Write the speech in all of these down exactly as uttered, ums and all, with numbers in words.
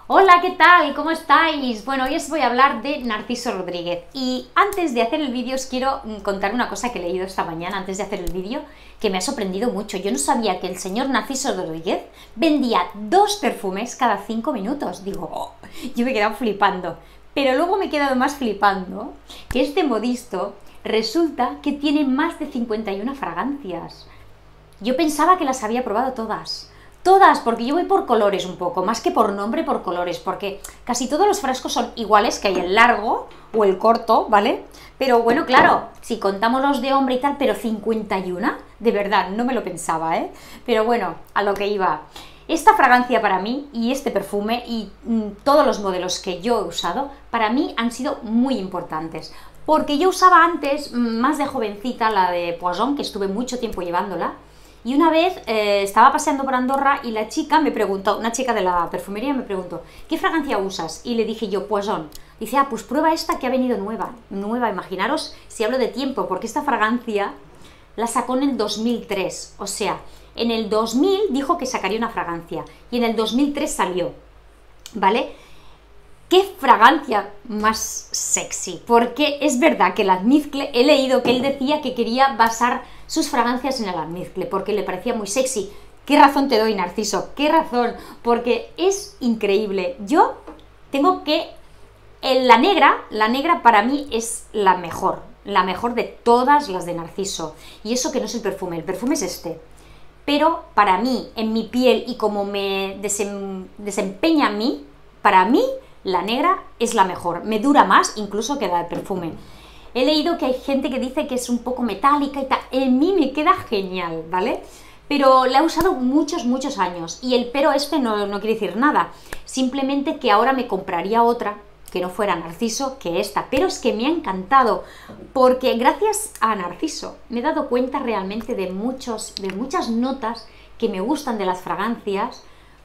Hola, ¿qué tal? ¿Cómo estáis? Bueno, hoy os voy a hablar de Narciso Rodríguez y antes de hacer el vídeo os quiero contar una cosa que he leído esta mañana antes de hacer el vídeo que me ha sorprendido mucho. Yo no sabía que el señor Narciso Rodríguez vendía dos perfumes cada cinco minutos. Digo, oh, yo me he quedado flipando, pero luego me he quedado más flipando que este modisto resulta que tiene más de cincuenta y una fragancias. Yo pensaba que las había probado todas. Todas, porque yo voy por colores un poco, más que por nombre, por colores, porque casi todos los frascos son iguales, que hay el largo o el corto, ¿vale? Pero bueno, claro, si contamos los de hombre y tal, pero cincuenta y una, de verdad, no me lo pensaba, ¿eh? Pero bueno, a lo que iba. Esta fragancia para mí, y este perfume, y mm, todos los modelos que yo he usado, para mí han sido muy importantes. Porque yo usaba antes, más de jovencita, la de Poison, que estuve mucho tiempo llevándola. Y una vez eh, estaba paseando por Andorra y la chica me preguntó, una chica de la perfumería me preguntó, ¿qué fragancia usas? Y le dije yo, Poison. Dice, ah, pues prueba esta que ha venido nueva. Nueva, imaginaros si hablo de tiempo, porque esta fragancia la sacó en el dos mil tres. O sea, en el dos mil dijo que sacaría una fragancia y en el dos mil tres salió, ¿vale? ¡Qué fragancia más sexy! Porque es verdad que el almizcle, he leído que él decía que quería basar sus fragancias en el almizcle, porque le parecía muy sexy. ¿Qué razón te doy, Narciso? ¿Qué razón? Porque es increíble. Yo tengo que... En la negra, la negra para mí es la mejor, la mejor de todas las de Narciso. Y eso que no es el perfume, el perfume es este. Pero para mí, en mi piel y como me desem, desempeña a mí, para mí... la negra es la mejor, me dura más incluso que la del perfume. He leído que hay gente que dice que es un poco metálica y tal, en mí me queda genial, ¿vale? Pero la he usado muchos, muchos años y el pero este no, no quiere decir nada, simplemente que ahora me compraría otra que no fuera Narciso que esta, pero es que me ha encantado porque gracias a Narciso me he dado cuenta realmente de, muchos, de muchas notas que me gustan de las fragancias,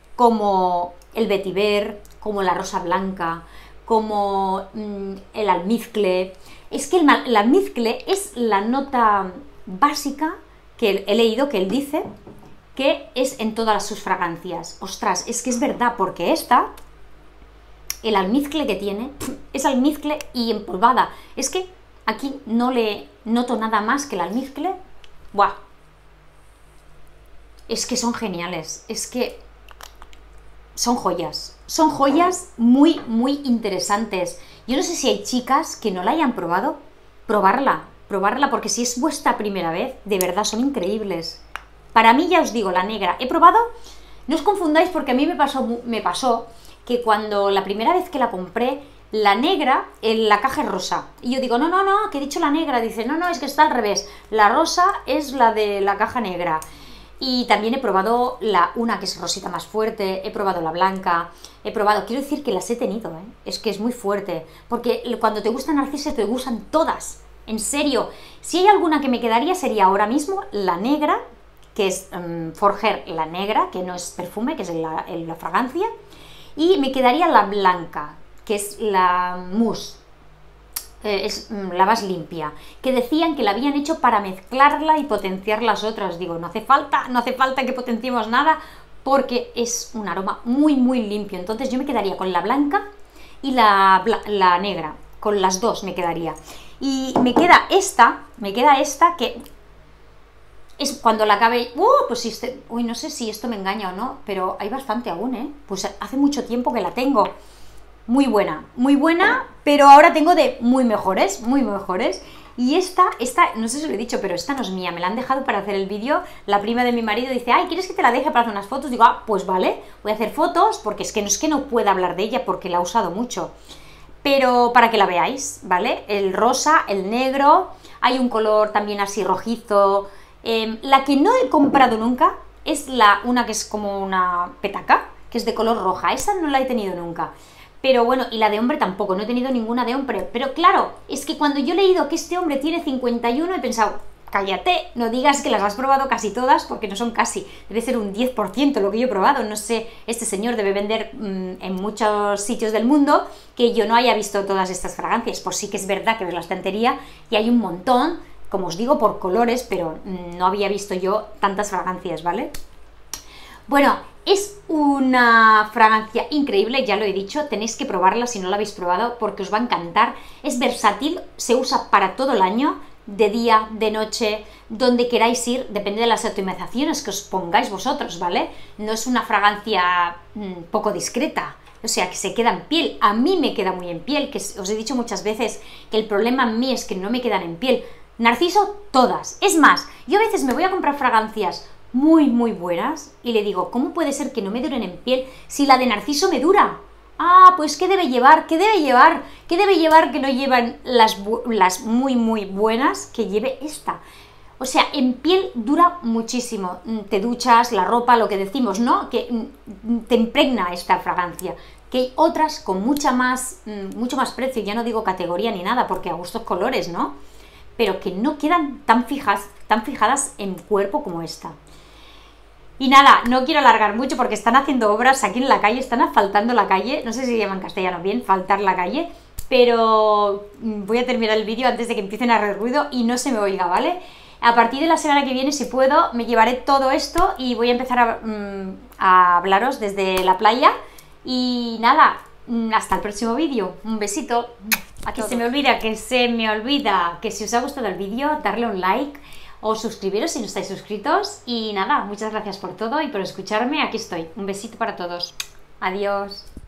como el vetiver, como la rosa blanca, como mmm, el almizcle. Es que el, el almizcle es la nota básica que he leído que él dice que es en todas sus fragancias. Ostras, es que es verdad, porque esta, el almizcle que tiene, es almizcle y empolvada. Es que aquí no le noto nada más que el almizcle. ¡Buah! Es que son geniales, es que son joyas, son joyas muy, muy interesantes. Yo no sé si hay chicas que no la hayan probado, probarla, probarla, porque si es vuestra primera vez, de verdad son increíbles. Para mí, ya os digo, la negra, he probado, no os confundáis porque a mí me pasó, me pasó que cuando la primera vez que la compré, la negra, en la caja es rosa. Y yo digo, no, no, no, que he dicho la negra. Dice, no, no, es que está al revés, la rosa es la de la caja negra. Y también he probado la, una que es rosita más fuerte, he probado la blanca, he probado, quiero decir que las he tenido, ¿eh? Es que es muy fuerte, porque cuando te gusta Narciso te gustan todas, en serio. Si hay alguna que me quedaría sería ahora mismo la negra, que es um, Forger la negra, que no es perfume, que es la, la fragancia, y me quedaría la blanca, que es la mousse. Es la más limpia, que decían que la habían hecho para mezclarla y potenciar las otras. Digo, no hace falta, no hace falta que potenciemos nada porque es un aroma muy muy limpio. Entonces yo me quedaría con la blanca y la, la negra, con las dos me quedaría. Y me queda esta, me queda esta que es cuando la acabe... Uh, pues si este, uy, no sé si esto me engaña o no, pero hay bastante aún, ¿eh? Pues hace mucho tiempo que la tengo. Muy buena, muy buena, pero ahora tengo de muy mejores, muy mejores. Y esta, esta, no sé si lo he dicho, pero esta no es mía, me la han dejado para hacer el vídeo. La prima de mi marido dice, ay, ¿quieres que te la deje para hacer unas fotos? Digo, ah, pues vale, voy a hacer fotos, porque es que no es que no pueda hablar de ella, porque la he usado mucho. Pero para que la veáis, ¿vale? El rosa, el negro, hay un color también así rojizo. Eh, la que no he comprado nunca es la, una que es como una petaca, que es de color roja. Esa no la he tenido nunca. Pero bueno, y la de hombre tampoco, no he tenido ninguna de hombre. Pero claro, es que cuando yo he leído que este hombre tiene cincuenta y uno, he pensado, cállate, no digas que las has probado casi todas, porque no son casi, debe ser un diez por ciento lo que yo he probado. No sé, este señor debe vender mmm, en muchos sitios del mundo que yo no haya visto todas estas fragancias. Pues sí que es verdad que ves la estantería y hay un montón, como os digo, por colores, pero mmm, no había visto yo tantas fragancias, ¿vale? Bueno, Es una fragancia increíble, ya lo he dicho, tenéis que probarla si no la habéis probado porque os va a encantar. Es versátil, se usa para todo el año, de día, de noche, donde queráis ir, depende de las atomizaciones que os pongáis vosotros, ¿vale? No es una fragancia mmm, poco discreta, o sea, que se queda en piel. A mí me queda muy en piel, que os he dicho muchas veces que el problema en mí es que no me quedan en piel. Narciso, todas. Es más, yo a veces me voy a comprar fragancias muy, muy buenas y le digo, ¿cómo puede ser que no me duren en piel si la de Narciso me dura? Ah, pues ¿qué debe llevar? ¿Qué debe llevar? ¿Qué debe llevar que no llevan las, las muy, muy buenas? Que lleve esta. O sea, en piel dura muchísimo. Te duchas, la ropa, lo que decimos, ¿no? Que te impregna esta fragancia. Que hay otras con mucha más, mucho más precio, ya no digo categoría ni nada, porque a gustos colores, ¿no? Pero que no quedan tan fijas, tan fijadas en cuerpo como esta. Y nada, no quiero alargar mucho porque están haciendo obras aquí en la calle, están asfaltando la calle, no sé si se llama en castellano bien, faltar la calle, pero voy a terminar el vídeo antes de que empiecen a hacer ruido y no se me oiga, ¿vale? A partir de la semana que viene, si puedo, me llevaré todo esto y voy a empezar a, a hablaros desde la playa. Y nada, hasta el próximo vídeo, un besito. Aquí se me olvida, que se me olvida que si os ha gustado el vídeo, darle un like o suscribiros si no estáis suscritos. Y nada, muchas gracias por todo y por escucharme. Aquí estoy. Un besito para todos. Adiós.